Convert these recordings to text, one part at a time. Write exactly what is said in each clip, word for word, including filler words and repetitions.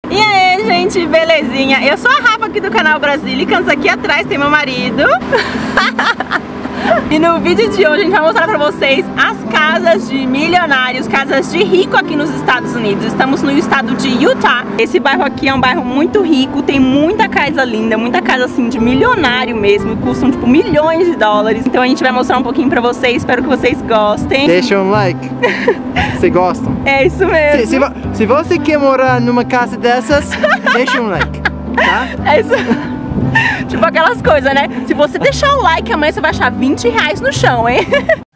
E aí, gente, belezinha? Eu sou a Rafa aqui do canal Brasilicans. Aqui atrás tem meu marido. E no vídeo de hoje a gente vai mostrar pra vocês as casas de milionários, casas de rico aqui nos Estados Unidos. Estamos no estado de Utah. Esse bairro aqui é um bairro muito rico, tem muita casa linda, muita casa assim de milionário mesmo, custam tipo milhões de dólares. Então a gente vai mostrar um pouquinho pra vocês, espero que vocês gostem. Deixa um like se gostam. É isso mesmo. Se, se, se você quer morar numa casa dessas, deixa um like, tá? É isso. Tipo aquelas coisas, né? Se você deixar o like, amanhã você vai achar vinte reais no chão, hein?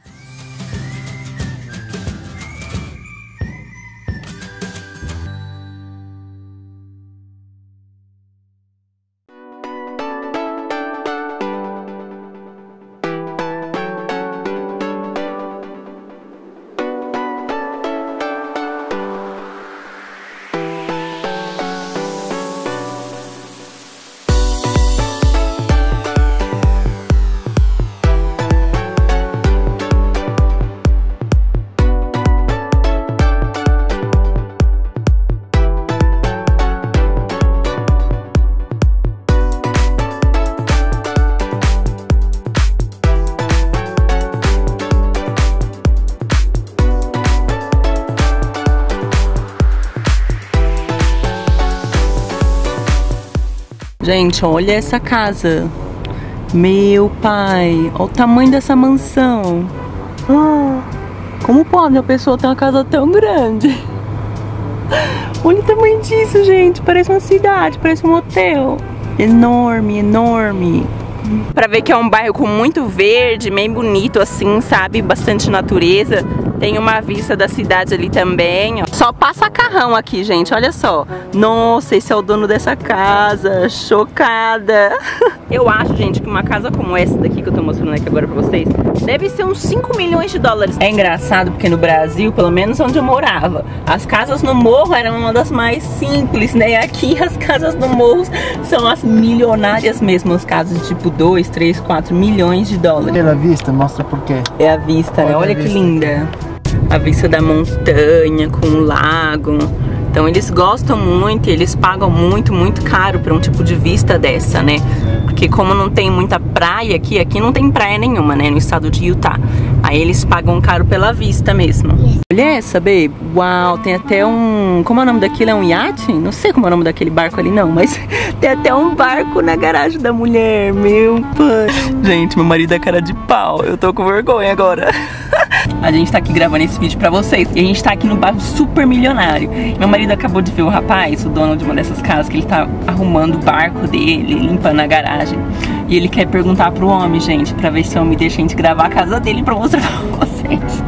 Gente, olha essa casa. Meu pai, olha o tamanho dessa mansão. Ah, como pode a pessoa ter uma casa tão grande? Olha o tamanho disso, gente. Parece uma cidade, parece um hotel. Enorme, enorme. Pra ver que é um bairro com muito verde, bem bonito assim, sabe? Bastante natureza. Tem uma vista da cidade ali também, ó. Só passa carrão aqui, gente, olha só. Nossa, esse é o dono dessa casa. Chocada. Eu acho, gente, que uma casa como essa daqui que eu tô mostrando aqui agora pra vocês deve ser uns cinco milhões de dólares. É engraçado porque no Brasil, pelo menos onde eu morava, as casas no morro eram uma das mais simples, né? Aqui as casas no morro são as milionárias mesmo. As casas tipo dois, três, quatro milhões de dólares. Pela vista, mostra por quê. É a vista, né? Olha que linda. A vista da montanha com o lago. Então eles gostam muito, eles pagam muito, muito caro para um tipo de vista dessa, né? Porque como não tem muita praia aqui, aqui não tem praia nenhuma, né? No estado de Utah. Aí eles pagam caro pela vista mesmo. Olha essa, babe. Uau, tem até um... Como é o nome daquilo? É um iate? Não sei como é o nome daquele barco ali não, mas tem até um barco na garagem da mulher. Meu pai. Gente, meu marido é cara de pau. Eu tô com vergonha agora. A gente tá aqui gravando esse vídeo pra vocês. E a gente tá aqui no bairro super milionário. Meu marido acabou de ver o rapaz, o dono de uma dessas casas, que ele tá arrumando o barco dele, limpando a garagem. E ele quer perguntar pro homem, gente, pra ver se o homem deixa a gente gravar a casa dele pra mostrar pra vocês.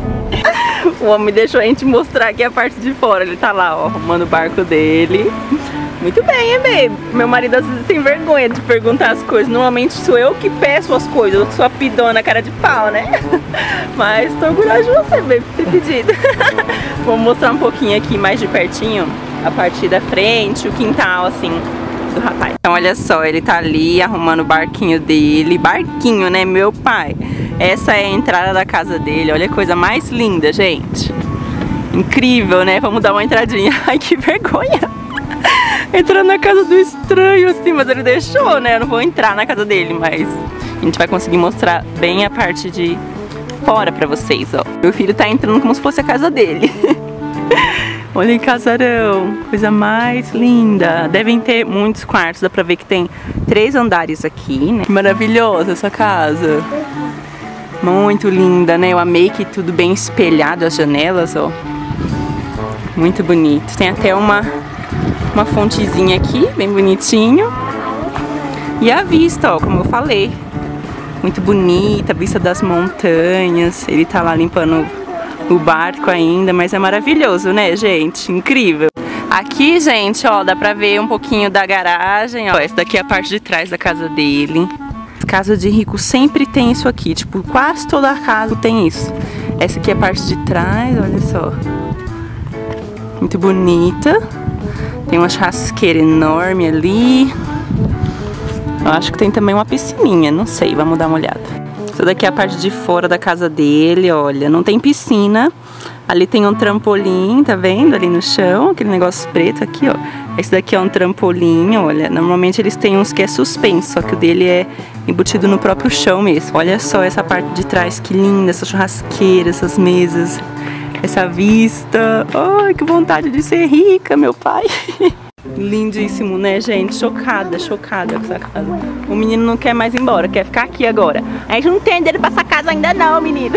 O homem deixou a gente mostrar aqui a parte de fora. Ele tá lá, ó, arrumando o barco dele. Muito bem, hein, baby? Meu marido às vezes tem vergonha de perguntar as coisas. Normalmente sou eu que peço as coisas. Eu sou a pidona, cara de pau, né? Mas tô orgulhosa de você, baby, por ter pedido. Vou mostrar um pouquinho aqui mais de pertinho a parte da frente, o quintal, assim, do rapaz. Então olha só, ele tá ali arrumando o barquinho dele. Barquinho, né, meu pai? Essa é a entrada da casa dele. Olha a coisa mais linda, gente. Incrível, né? Vamos dar uma entradinha. Ai, que vergonha. Entrando na casa do estranho, assim, mas ele deixou, né? Eu não vou entrar na casa dele, mas a gente vai conseguir mostrar bem a parte de fora pra vocês, ó. Meu filho tá entrando como se fosse a casa dele. Olha que casarão, coisa mais linda. Devem ter muitos quartos, dá pra ver que tem três andares aqui, né? Maravilhosa essa casa. Muito linda, né? Eu amei que tudo bem espelhado, as janelas, ó. Muito bonito. Tem até uma... uma fontezinha aqui, bem bonitinho. E a vista, ó, como eu falei. Muito bonita, a vista das montanhas. Ele tá lá limpando o barco ainda, mas é maravilhoso, né, gente? Incrível. Aqui, gente, ó, dá pra ver um pouquinho da garagem, ó. Essa daqui é a parte de trás da casa dele. Casa de rico sempre tem isso aqui, tipo, quase toda a casa tem isso. Essa aqui é a parte de trás, olha só. Muito bonita. Tem uma churrasqueira enorme ali. Eu acho que tem também uma piscininha, não sei, vamos dar uma olhada. Essa daqui é a parte de fora da casa dele, olha. Não tem piscina, Ali tem um trampolim, tá vendo? Ali no chão, aquele negócio preto aqui, ó. Esse daqui é um trampolim, olha. Normalmente eles têm uns que é suspenso, só que o dele é embutido no próprio chão mesmo. Olha só essa parte de trás, que linda, essa churrasqueira, essas mesas, essa vista. Ai, que vontade de ser rica, meu pai. Lindíssimo, né, gente? Chocada, chocada com essa casa. O menino não quer mais ir embora, quer ficar aqui agora. A gente não tem dinheiro pra essa casa ainda não, menino.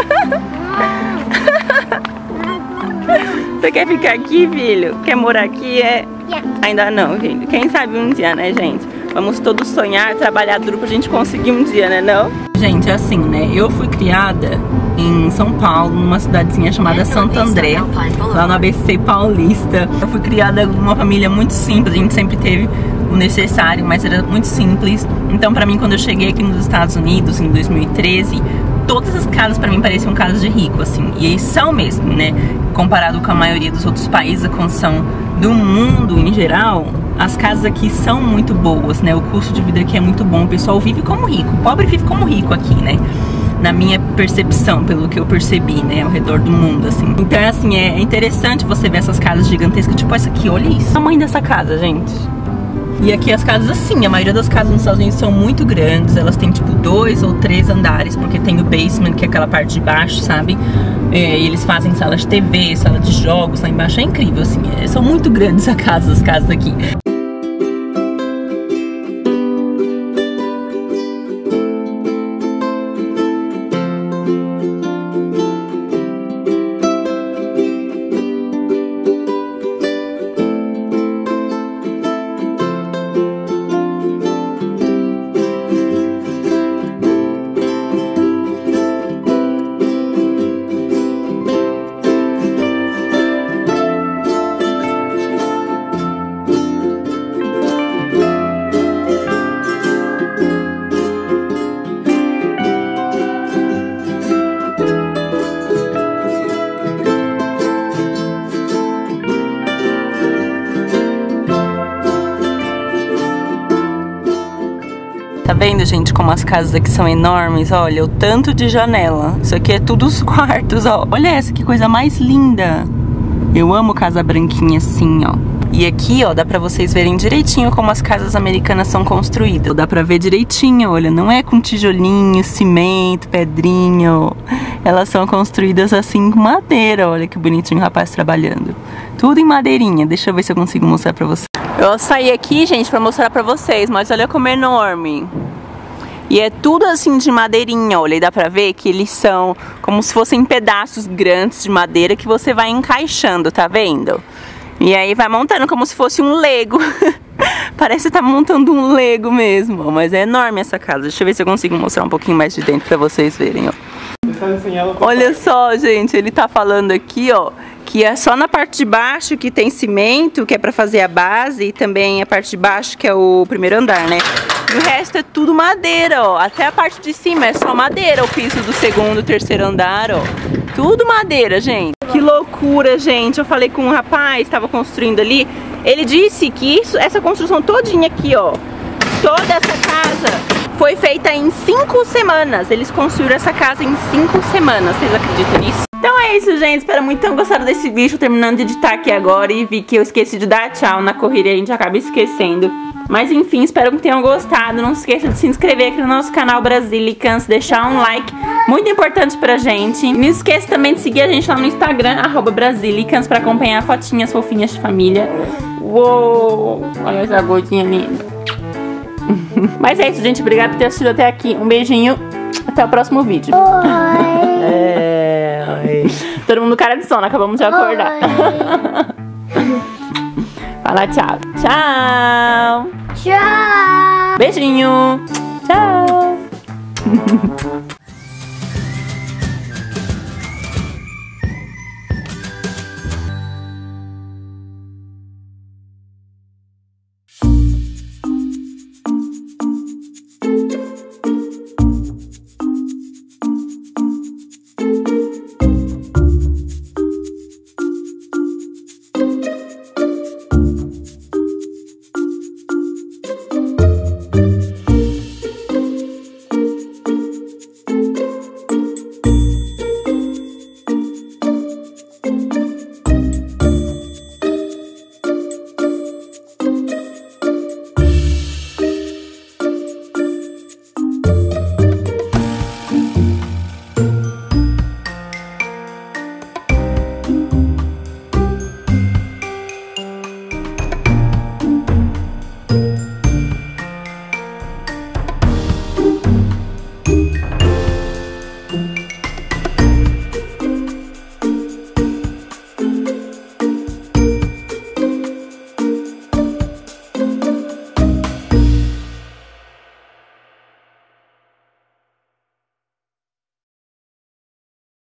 Você quer ficar aqui, filho? Quer morar aqui? É... Ainda não, filho. Quem sabe um dia, né, gente? Vamos todos sonhar, trabalhar duro pra gente conseguir um dia, né, não? Gente, é assim, né? Eu fui criada em São Paulo, numa cidadezinha chamada Santo André, lá no A B C paulista. Eu fui criada numa família muito simples, a gente sempre teve o necessário, mas era muito simples. Então, pra mim, quando eu cheguei aqui nos Estados Unidos, em dois mil e treze, todas as casas pra mim pareciam casas de rico, assim. E são mesmo, né? Comparado com a maioria dos outros países, a condição do mundo em geral, as casas aqui são muito boas, né? O custo de vida aqui é muito bom, o pessoal vive como rico, o pobre vive como rico aqui, né? Na minha percepção, pelo que eu percebi, né, ao redor do mundo, assim. Então, é assim, é interessante você ver essas casas gigantescas, tipo essa aqui, olha isso. O tamanho dessa casa, gente. E aqui as casas, assim, a maioria das casas nos Estados Unidos são muito grandes, elas têm, tipo, dois ou três andares, porque tem o basement, que é aquela parte de baixo, sabe? É, e eles fazem sala de T V, sala de jogos lá embaixo, é incrível, assim, é, são muito grandes as casas, as casas aqui. Tá vendo, gente, como as casas aqui são enormes? Olha, o tanto de janela. Isso aqui é tudo os quartos, ó. Olha essa, que coisa mais linda. Eu amo casa branquinha assim, ó. E aqui, ó, dá pra vocês verem direitinho como as casas americanas são construídas. Dá pra ver direitinho, olha, não é com tijolinho, cimento, pedrinha, ó. Elas são construídas assim com madeira, olha que bonitinho o rapaz trabalhando. Tudo em madeirinha, deixa eu ver se eu consigo mostrar pra vocês. Eu saí aqui, gente, pra mostrar pra vocês, mas olha como é enorme. E é tudo assim de madeirinha, olha, e dá pra ver que eles são como se fossem pedaços grandes de madeira que você vai encaixando, tá vendo? E aí vai montando como se fosse um Lego. Parece que tá montando um Lego mesmo, mas é enorme essa casa. Deixa eu ver se eu consigo mostrar um pouquinho mais de dentro pra vocês verem, ó. Olha só, gente, ele tá falando aqui, ó, que é só na parte de baixo que tem cimento, que é pra fazer a base, e também a parte de baixo, que é o primeiro andar, né? E o resto é tudo madeira, ó. Até a parte de cima é só madeira, o piso do segundo, terceiro andar, ó. Tudo madeira, gente. Que loucura, gente. Eu falei com um rapaz, tava construindo ali. Ele disse que isso, essa construção todinha aqui, ó, toda essa casa foi feita em cinco semanas. Eles construíram essa casa em cinco semanas. Vocês acreditam nisso? Então é isso, gente. Espero muito que tenham gostado desse vídeo. Terminando de editar aqui agora e vi que eu esqueci de dar tchau na corrida. A gente acaba esquecendo. Mas enfim, espero que tenham gostado. Não se esqueça de se inscrever aqui no nosso canal Brasilicans, deixar um like, muito importante pra gente. E não esqueça também de seguir a gente lá no Instagram, arroba Brasilicans, pra acompanhar fotinhas fofinhas de família. Uou! Olha essa gordinha linda. Mas é isso, gente. Obrigada por ter assistido até aqui. Um beijinho. Até o próximo vídeo. Oi. É, oi. Todo mundo cara de sono. Acabamos de acordar. Fala tchau. Tchau. Tchau. Beijinho. Tchau.